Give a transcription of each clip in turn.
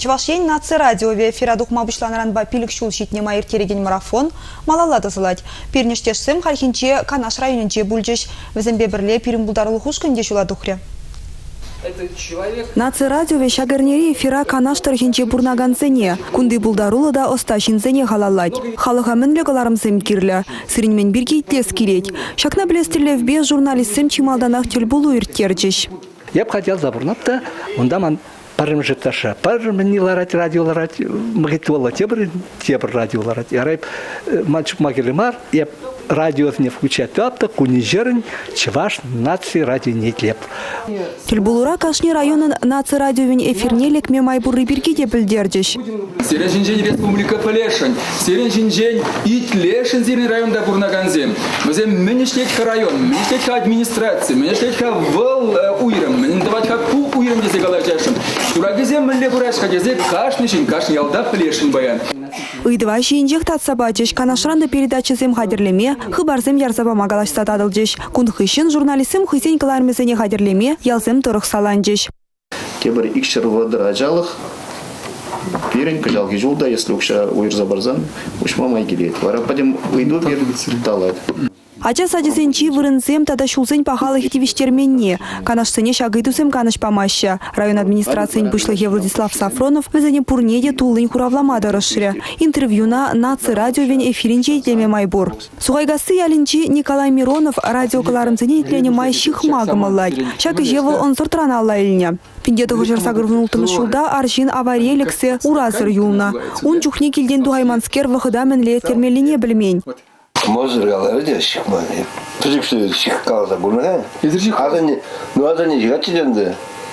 Чувашень наци радиове эфирадух мабушланаранба пилік шул шитне майыр тереген марафон малалады зылать. Пирништешсім хархинче Канаш районенче бульджеш. Візімбе бірле пирим булдарылы хушкынде шуладухре. Наци радиове шагернери эфира Канаш тархинче бурнаганцене. Кунды булдарулы да осташинцене халалать. Халыға мінлі қаларымсым кирлі. Сырынмен бірге итлес керет. Шакна білестірлі вбе журналистсім чималданақ тел булу үрттерчеш. Я бы хотел забурнапта, он даман парым жерташа, парым не ларать радио ларать, магнитола тебр радио ларать. Я райп мальчик магелемар, я радио не включать апта, кунижерн, чеваш наци радио не тлеп. Тельбулура Кашни районын наци радиовен эфирнелек мемайбуры бирки де білдердеш. Серенжинжен республика Полешин, Серенжинжен Итлешин зерен районда бурнаганзем. Мы минишлетка район, минишлетка администрация, минишлетка вол уйрам, минишлетка ку уйрам дезе галачашин. Турагизем милле бурашка дезе кашнишин, кашни ялда Полешин баян. Ыйдыва шиинжек татсабачеш, Канашранды передачызем хадерлеме, хыбарзем ярзаба магалашса тадылжеш. Кундхышын журналистым хызен кылармезене хадерлеме, ялзем тұрық саланжеш. Кебір икшер владыр ажалық, перен кыжалги жолда, если укша уйрза барзан, ушма май келет. Вара падем уйду бер талайд. Ача садизенчи вырынзем тада шулзен пахалы хитивиштерменне. Канашсыне шагыдусем каныш памаща. Район администрациян бушлыге Владислав Сафронов везене пурнеде тулын хуравламада расширя. Интервьюна наци радиовен эфиринче итлеме майбур. Сугайгасы ялинчи Николай Миронов радиокаларымзене итлене май шихмагымаллай. Шагы жевыл он сортрана аллайыльня. Пиндеті ғышырсағыр внултын шулда аршин авария уразыр юлна. Он чухне келден дугайманскер вахыда мінле термеліне білмейн. Мозыр қалары де шықпады. Түзікші шыққалда бұны. Азаны жиғат жиденді.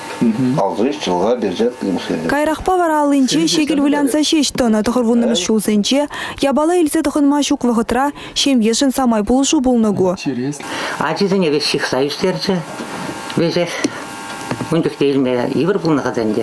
6 жылға бержат. Кайрақпа вара алынче шекел вылянса шештіні тұқырвунымыз шулсенче, ябала елсе тұқынма шук вғытра шемешін самай бұлышу бұлныгу. Ачызыне вес шықса үстерчі. Везек. Үндіктелме ивір бұлны қаданде.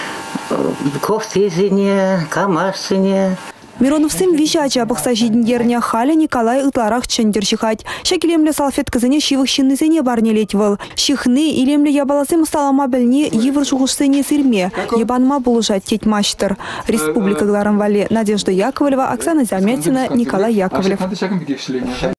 Кофтезіне, камашсыне. Мироновсым вишача бұқса жидіндеріне халі Николай ұтларақ чендер шықат. Шекелемлі салфеткізіне шивық шиннызіне барнелет выл. Шихны илемлі ябаласым салама біліне евір шуғышсыне сірме. Ебанма бұлыжат тетмаштыр. Республика Гларам Вале Надежда Яковлева, Оксана Замятина, Николай Яковлев.